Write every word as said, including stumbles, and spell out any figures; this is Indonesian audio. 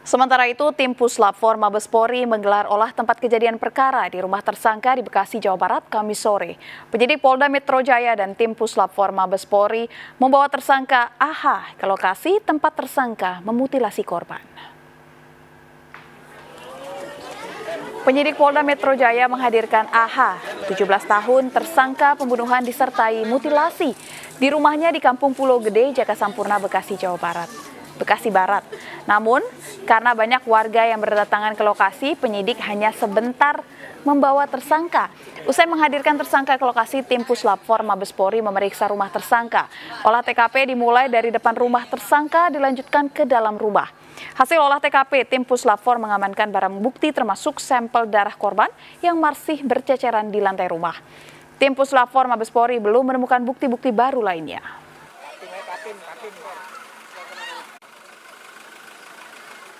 Sementara itu, tim Puslap empat Mabes Polri menggelar olah tempat kejadian perkara di rumah tersangka di Bekasi, Jawa Barat, Kamis sore. Penyidik Polda Metro Jaya dan tim Puslap empat Mabes Polri membawa tersangka A H ke lokasi tempat tersangka memutilasi korban. Penyidik Polda Metro Jaya menghadirkan A H, tujuh belas tahun, tersangka pembunuhan disertai mutilasi di rumahnya di Kampung Pulau Gede, Jagasampurna, Bekasi, Jawa Barat. Bekasi Barat. Namun, karena banyak warga yang berdatangan ke lokasi, penyidik hanya sebentar membawa tersangka. Usai menghadirkan tersangka ke lokasi, tim Puslap empat Mabes Polri memeriksa rumah tersangka. Olah T K P dimulai dari depan rumah tersangka dilanjutkan ke dalam rumah. Hasil olah T K P, tim Puslap empat mengamankan barang bukti termasuk sampel darah korban yang masih berceceran di lantai rumah. Tim Puslap empat Mabes Polri belum menemukan bukti-bukti baru lainnya.